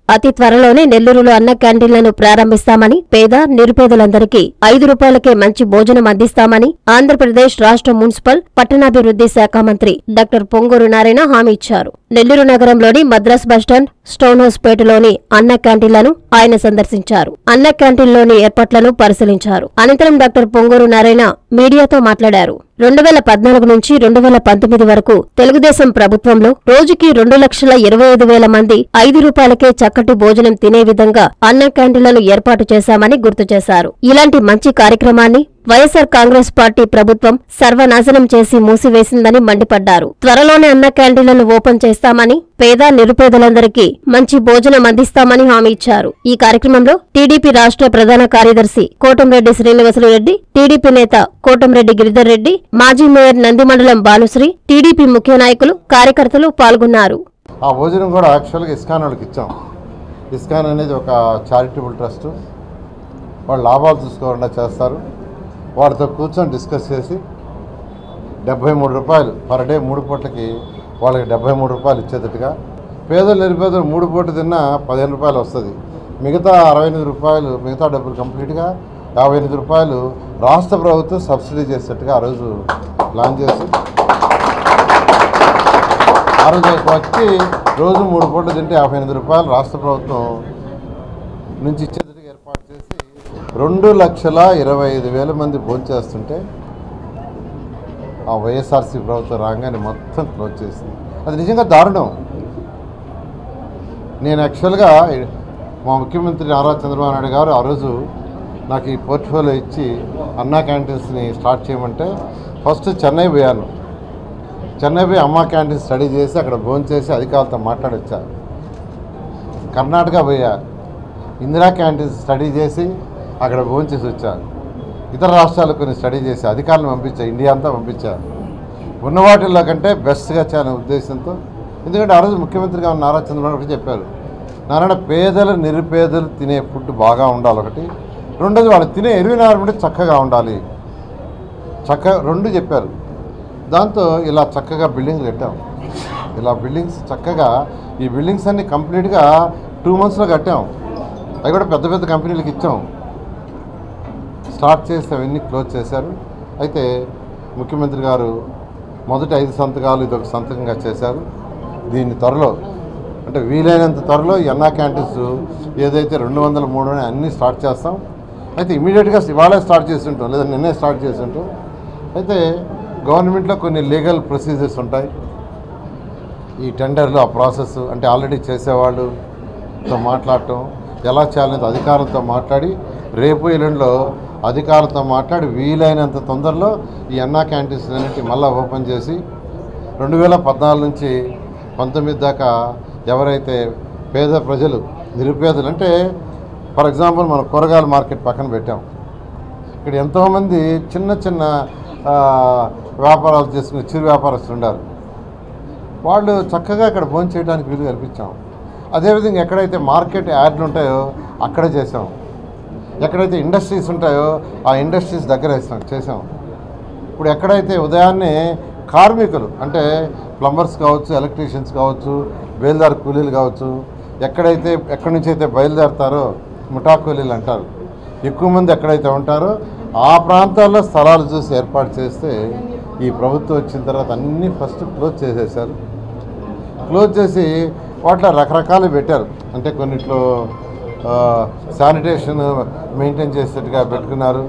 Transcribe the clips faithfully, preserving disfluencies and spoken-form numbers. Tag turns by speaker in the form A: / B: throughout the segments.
A: అతి త్వరలోనే నెల్లూరులో అన్న క్యాంటీన్లను ప్రారంభిస్తామని, పేద నిరుపేదలందరికీ ఐదు రూపాయలకే మంచి భోజనం అందిస్తామని ఆంధ్రప్రదేశ్ రాష్ట్ర మున్సిపల్ పట్టణాభివృద్ధి శాఖ మంత్రి డాక్టర్ పొంగూరు నారాయణ హామీ ఇచ్చారు. నెల్లూరు నగరంలోని మద్రాస్ బస్టాండ్, స్టోన్ హౌస్ పేటలోని అన్న క్యాంటీన్లను ఆయన సందర్శించారు. అన్న క్యాంటీన్లోని ఏర్పాట్లను పరిశీలించారు. అనంతరం డాక్టర్ పొంగూరు నారాయణ మీడియాతో మాట్లాడారు. రెండు వేల పద్నాలుగు నుంచి రెండు వేల పంతొమ్మిది వరకు తెలుగుదేశం ప్రభుత్వంలో రోజుకి రెండు లక్షల ఇరవై ఐదు వేల మంది ఐదు రూపాయలకే చక్కటి భోజనం తినే విధంగా అన్న క్యాంటీన్లను ఏర్పాటు చేశామని గుర్తు చేశారు. ఇలాంటి మంచి కార్యక్రమాన్ని వైఎస్సార్ కాంగ్రెస్ పార్టీ ప్రభుత్వం సర్వనాశనం చేసి మూసివేసిందని మండిపడ్డారు. త్వరలోనే అన్న క్యాంటీన్లను ఓపెన్ చేస్తామని, పేద నిరుపేదలందరికీ మంచి భోజనం అందిస్తామని హామీ ఇచ్చారు. ఈ కార్యక్రమంలో టీడీపీ రాష్ట్ర ప్రధాన కార్యదర్శి కోటంరెడ్డి శ్రీనివాసులు రెడ్డి, టీడీపీ నేత కోటంరెడ్డి గిరిధర్ రెడ్డి, మాజీ మేయర్ నందిమండలం భానుశ్రీ, టీడీపీ ముఖ్య నాయకులు, కార్యకర్తలు పాల్గొన్నారు.
B: ఆ భోజనం కూడా యాక్చువల్గా ఇస్కాన్ వాళ్ళకి ఇచ్చాం. ఇస్కాన్ అనేది ఒక చారిటబుల్ ట్రస్ట్. వాళ్ళు లాభాలు చూసుకోకుండా చేస్తారు. వాటితో కూర్చొని డిస్కస్ చేసి డెబ్బై మూడు రూపాయలు పర్ డే మూడు పూటలకి వాళ్ళకి డెబ్బై మూడు రూపాయలు ఇచ్చేటట్టుగా, పేదలు నిరుపేదలు మూడు పూట తిన్నా పదిహేను రూపాయలు వస్తుంది. మిగతా అరవై ఎనిమిది రూపాయలు మిగతా డబ్బులు కంప్లీట్గా యాభై ఎనిమిది రూపాయలు రాష్ట్ర ప్రభుత్వం సబ్సిడీ చేసేట్టుగా ఆ రోజు ప్లాన్ చేసి ఆ రోజు వచ్చి రోజు మూడు పూటలు తింటే యాభై ఎనిమిది రూపాయలు రాష్ట్ర ప్రభుత్వం నుంచి ఇచ్చేటట్టుగా ఏర్పాటు చేసి రెండు లక్షల ఇరవై ఐదు వేల మంది భోంచేస్తుంటే ఆ వైఎస్ఆర్సీ ప్రభుత్వం రాగానే మొత్తం క్లోజ్ చేసింది. అది నిజంగా దారుణం. నేను యాక్చువల్గా మా ముఖ్యమంత్రి నారా చంద్రబాబు నాయుడు గారు ఆ రోజు నాకు ఈ పోర్ట్ఫోలియో ఇచ్చి అన్నా క్యాంటీన్స్ని స్టార్ట్ చేయమంటే ఫస్ట్ చెన్నై పోయాను. చెన్నై పోయి అమ్మా క్యాంటీన్ స్టడీ చేసి అక్కడ భోంచేసి అధికారులతో మాట్లాడొచ్చాను. కర్ణాటక పోయా, ఇందిరా క్యాంటీన్ స్టడీ చేసి అక్కడ భోంచేసి వచ్చాను. ఇతర రాష్ట్రాలకు కొన్ని స్టడీ చేసి అధికారులను పంపించాను, ఇండియా అంతా పంపించాను. ఉన్న వాటిల్లో కంటే బెస్ట్గా చేయాలనే ఉద్దేశంతో. ఎందుకంటే ఆ రోజు ముఖ్యమంత్రిగా ఉన్న నారా చంద్రబాబు నాయుడు చెప్పారు, నారాయణ పేదలు నిరుపేదలు తినే ఫుడ్ బాగా ఉండాలి ఒకటి, రెండోది వాళ్ళు తినే ఎన్విరాన్మెంట్ చక్కగా ఉండాలి, చక్క రెండు చెప్పారు. దాంతో ఇలా చక్కగా బిల్డింగ్లు కట్టాం. ఇలా బిల్డింగ్స్ చక్కగా ఈ బిల్డింగ్స్ అన్నీ కంప్లీట్గా టూ మంత్స్లో కట్టాం. అవి కూడా పెద్ద పెద్ద కంపెనీలకు ఇచ్చాం. స్టార్ట్ చేసి అవన్నీ క్లోజ్ చేశారు. అయితే ముఖ్యమంత్రి గారు మొదటి ఐదు సంతకాలు ఇదొక సంతకంగా చేశారు. దీన్ని త్వరలో అంటే వీలైనంత త్వరలో ఈ అన్నా క్యాంటీన్స్ ఏదైతే రెండు వందల మూడు అన్నీ స్టార్ట్ చేస్తాం. అయితే ఇమీడియట్గా ఇవాళే స్టార్ట్ చేసి ఉంటాం, లేదా నిన్నే స్టార్ట్ చేసి ఉంటాం. అయితే గవర్నమెంట్లో కొన్ని లీగల్ ప్రొసీజర్స్ ఉంటాయి. ఈ టెండర్లు ఆ ప్రాసెస్ అంటే ఆల్రెడీ చేసేవాళ్ళతో మాట్లాడటం, ఎలా చేయాలనేది అధికారులతో మాట్లాడి రేపు ఎల్లుండిలో అధికారులతో మాట్లాడి వీలైనంత తొందరలో ఈ అన్నా క్యాంటీన్స్ అన్నింటి మళ్ళీ ఓపెన్ చేసి రెండు వేల పద్నాలుగు నుంచి పంతొమ్మిది దాకా ఎవరైతే పేద ప్రజలు నిరుపేదలు అంటే ఫర్ ఎగ్జాంపుల్ మనం కూరగాయల మార్కెట్ పక్కన పెట్టాం. ఇక్కడ ఎంతోమంది చిన్న చిన్న వ్యాపారాలు చేసుకుని చిరు వ్యాపారస్తులు ఉన్నారు. వాళ్ళు చక్కగా ఇక్కడ భోజనం చేయడానికి వీలు కల్పించాం. అదేవిధంగా ఎక్కడైతే మార్కెట్ యార్డ్లు ఉంటాయో అక్కడే చేసాం. ఎక్కడైతే ఇండస్ట్రీస్ ఉంటాయో ఆ ఇండస్ట్రీస్ దగ్గర వేసాం చేసాం. ఇప్పుడు ఎక్కడైతే ఉదయాన్నే కార్మికులు అంటే ప్లంబర్స్ కావచ్చు, ఎలక్ట్రీషియన్స్ కావచ్చు, బయలుదేరు కూలీలు కావచ్చు, ఎక్కడైతే ఎక్కడి నుంచి అయితే బయలుదేరుతారో ముఠా కూలీలు అంటారు, ఎక్కువ మంది ఎక్కడైతే ఉంటారో ఆ ప్రాంతాల్లో స్థలాలు చూసి ఏర్పాటు చేస్తే ఈ ప్రభుత్వం వచ్చిన తర్వాత అన్నీ ఫస్ట్ క్లోజ్ చేసేసారు. క్లోజ్ చేసి వాటిలో రకరకాలు పెట్టారు. అంటే కొన్నిట్లో శానిటేషన్ మెయింటైన్ చేసేట్టుగా పెట్టుకున్నారు.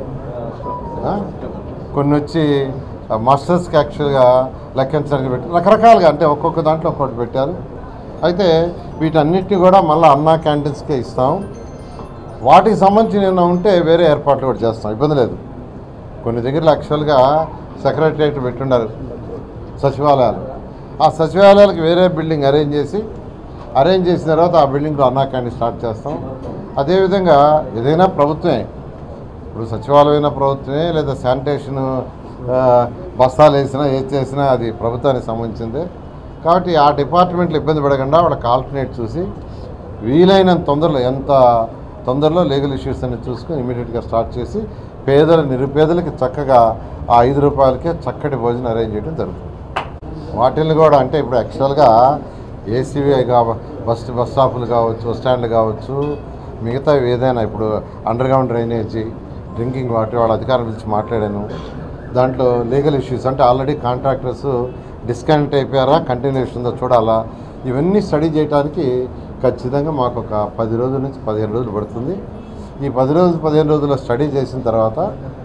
B: కొన్ని వచ్చి మాస్టర్స్కి యాక్చువల్గా లెక్కించడానికి పెట్టారు. రకరకాలుగా అంటే ఒక్కొక్క దాంట్లో ఒక్కొక్కటి పెట్టారు. అయితే వీటన్నిటిని కూడా మళ్ళీ అన్నా క్యాంటీన్స్కే ఇస్తాం. వాటికి సంబంధించి ఏమైనా ఉంటే వేరే ఏర్పాట్లు కూడా చేస్తాం, ఇబ్బంది లేదు. కొన్ని దగ్గరలో యాక్చువల్గా సెక్రటరియట్ పెట్టున్నారు సచివాలయాలు. ఆ సచివాలయాలకు వేరే బిల్డింగ్ అరేంజ్ చేసి అరేంజ్ చేసిన తర్వాత ఆ బిల్డింగ్లో అన్నా క్యాంటీన్ స్టార్ట్ చేస్తాం. అదేవిధంగా ఏదైనా ప్రభుత్వమే, ఇప్పుడు సచివాలయమైన ప్రభుత్వమే, లేదా శానిటేషన్ బస్తాలు వేసినా ఏది చేసినా అది ప్రభుత్వానికి సంబంధించిందే. కాబట్టి ఆ డిపార్ట్మెంట్లు ఇబ్బంది పడకుండా వాళ్ళకి ఆల్టర్నేట్ చూసి వీలైనంత తొందరలో ఎంత తొందరలో లీగల్ ఇష్యూస్ అన్ని చూసుకొని ఇమీడియట్గా స్టార్ట్ చేసి పేదల నిరుపేదలకి చక్కగా ఆ ఐదు రూపాయలకే చక్కటి భోజనం అరేంజ్ చేయడం జరుగుతుంది. వాటిల్ని కూడా అంటే ఇప్పుడు యాక్చువల్గా ఏసీబీ బస్ బస్ స్టాపులు కావచ్చు, బస్ స్టాండ్లు కావచ్చు, మిగతా ఏదైనా ఇప్పుడు underground drainage, drinking water వాళ్ళ అధికారుల గురించి మాట్లాడాను. దాంట్లో లీగల్ ఇష్యూస్ అంటే ఆల్రెడీ కాంట్రాక్టర్స్ డిస్కనెక్ట్ అయిపోయారా, కంటిన్యూషన్ ఉందో చూడాలా, ఇవన్నీ స్టడీ చేయడానికి ఖచ్చితంగా మాకు ఒక పది రోజుల నుంచి పదిహేను రోజులు పడుతుంది. ఈ పది రోజులు పదిహేను రోజుల్లో స్టడీ చేసిన తర్వాత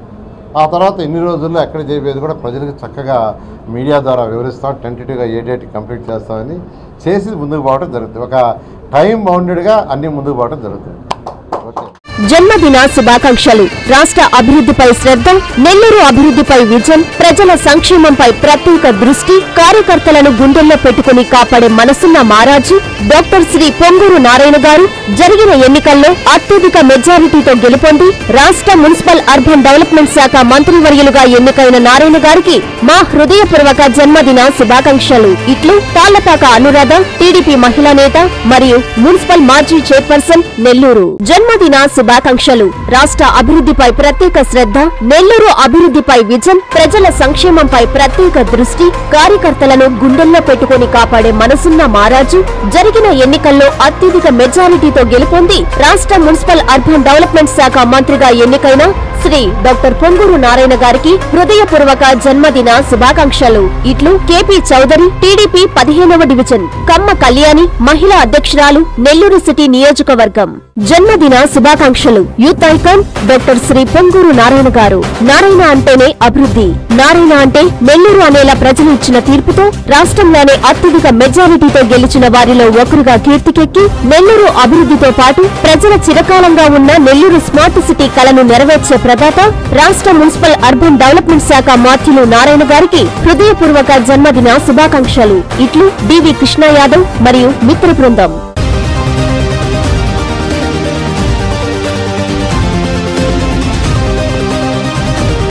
B: ఆ తర్వాత ఎన్ని రోజుల్లో ఎక్కడ చేయబోయేది కూడా ప్రజలకు చక్కగా మీడియా ద్వారా వివరిస్తాం. టెంటేటివ్గా ఏ డేట్ కంప్లీట్ చేస్తామని చేసి ముందుకు పోవడం జరుగుతుంది. ఒక టైం బౌండెడ్గా అన్ని ముందుకు పోవడం జరుగుతుంది. ఓకే.
A: జన్మదిన శుభాకాంక్షలు. రాష్ట్ర అభివృద్ధిపై శ్రద్ధ, నెల్లూరు అభివృద్ధిపై విజన్, ప్రజల సంక్షేమంపై ప్రత్యేక దృష్టి, కార్యకర్తలను గుండెల్లో పెట్టుకుని కాపాడే మనసున్న మారాజు డాక్టర్ శ్రీ పొంగూరు నారాయణ గారు జరిగిన ఎన్నికల్లో అత్యధిక మెజారిటీతో గెలుపొంది రాష్ట్ర మున్సిపల్ అర్బన్ డెవలప్మెంట్ శాఖ మంత్రివర్యులుగా ఎన్నికైన నారాయణ గారికి మా హృదయపూర్వక జన్మదిన శుభాకాంక్షలు. ఇట్లు తాళ్లపాక అనురాధ, టీడీపీ మహిళా నేత మరియు మున్సిపల్ మాజీ చైర్పర్సన్, నెల్లూరు. జన్మదిన శుభాకాంక్షలు. రాష్ట్ర అభివృద్ధిపై ప్రత్యేక శ్రద్ధ, నెల్లూరు అభివృద్ధిపై విజన్, ప్రజల సంక్షేమంపై ప్రత్యేక దృష్టి, కార్యకర్తలను గుండెల్లో పెట్టుకుని కాపాడే మనసున్న మారాజు జరిగిన ఎన్నికల్లో అత్యధిక మెజారిటీతో గెలుపొంది రాష్ట్ర మున్సిపల్ అర్బన్ డెవలప్మెంట్ శాఖ మంత్రిగా ఎన్నికైన శ్రీ డాక్టర్ పొంగూరు నారాయణ గారికి హృదయపూర్వక జన్మదిన శుభాకాంక్షలు. ఇట్లు కేపీ చౌదరి, టీడీపీ పదిహేనవ డివిజన్, కమ్మ కళ్యాణి, మహిళా అధ్యక్షురాలు, నెల్లూరు సిటీ నియోజకవర్గం. జన్మదిన శుభాకాంక్షలు. Youth icon doctor Shri Ponguru Narayana garu. Narayana అంటేనే అభివృద్ధి, నారాయణ అంటే నెల్లూరు అనేలా ప్రజలు ఇచ్చిన తీర్పుతో రాష్ట్రంలోనే అత్యధిక మెజారిటీతో గెలిచిన వారిలో ఒకరుగా కీర్తికెక్కి నెల్లూరు అభివృద్ధితో పాటు ప్రజల చిరకాలంగా ఉన్న నెల్లూరు స్మార్ట్ సిటీ కలను నెరవేర్చే ప్రదాత రాష్ట్ర మున్సిపల్ అర్బన్ డెవలప్మెంట్ శాఖ మాత్యులు నారాయణ గారికి హృదయపూర్వక జన్మదిన శుభాకాంక్షలు. ఇట్లు డివి కృష్ణ యాదవ్ మరియు మిత్ర బృందం.